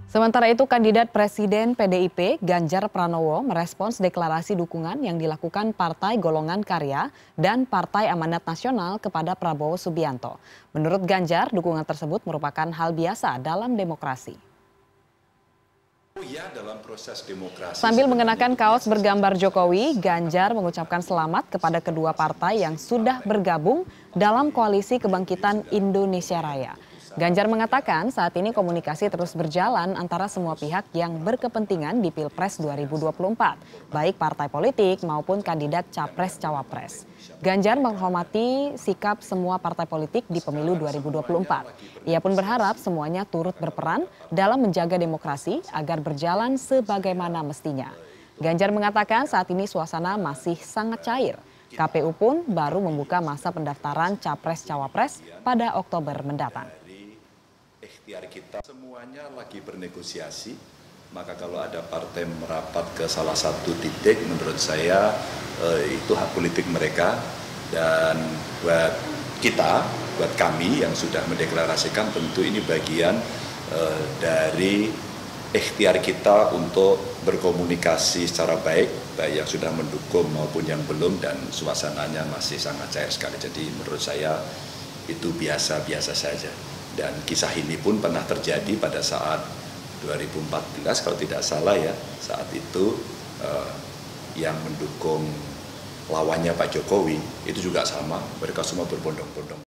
Sementara itu, kandidat Presiden PDIP Ganjar Pranowo merespons deklarasi dukungan yang dilakukan Partai Golongan Karya dan Partai Amanat Nasional kepada Prabowo Subianto. Menurut Ganjar, dukungan tersebut merupakan hal biasa dalam demokrasi. Sambil mengenakan kaos bergambar Jokowi, Ganjar mengucapkan selamat kepada kedua partai yang sudah bergabung dalam Koalisi Kebangkitan Indonesia Raya. Ganjar mengatakan saat ini komunikasi terus berjalan antara semua pihak yang berkepentingan di Pilpres 2024, baik partai politik maupun kandidat Capres-Cawapres. Ganjar menghormati sikap semua partai politik di pemilu 2024. Ia pun berharap semuanya turut berperan dalam menjaga demokrasi agar berjalan sebagaimana mestinya. Ganjar mengatakan saat ini suasana masih sangat cair. KPU pun baru membuka masa pendaftaran Capres-Cawapres pada Oktober mendatang. Ikhtiar kita semuanya lagi bernegosiasi, maka kalau ada partai merapat ke salah satu titik, menurut saya itu hak politik mereka. Dan buat kita, buat kami yang sudah mendeklarasikan, tentu ini bagian dari ikhtiar kita untuk berkomunikasi secara baik yang sudah mendukung maupun yang belum, dan suasananya masih sangat cair sekali. Jadi menurut saya itu biasa-biasa saja. Dan kisah ini pun pernah terjadi pada saat 2014 kalau tidak salah ya, saat itu yang mendukung lawannya Pak Jokowi itu juga sama, mereka semua berbondong-bondong.